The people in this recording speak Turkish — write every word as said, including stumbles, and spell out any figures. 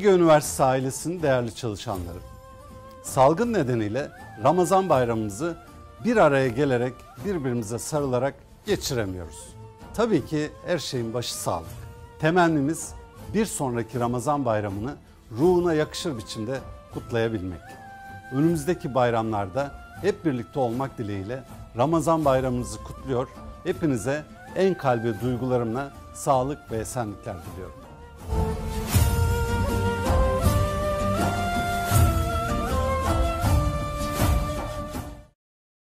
Ege Üniversitesi ailesinin değerli çalışanları, salgın nedeniyle Ramazan bayramımızı bir araya gelerek birbirimize sarılarak geçiremiyoruz. Tabii ki her şeyin başı sağlık. Temennimiz bir sonraki Ramazan bayramını ruhuna yakışır biçimde kutlayabilmek. Önümüzdeki bayramlarda hep birlikte olmak dileğiyle Ramazan bayramınızı kutluyor. Hepinize en kalbi duygularımla sağlık ve esenlikler diliyorum.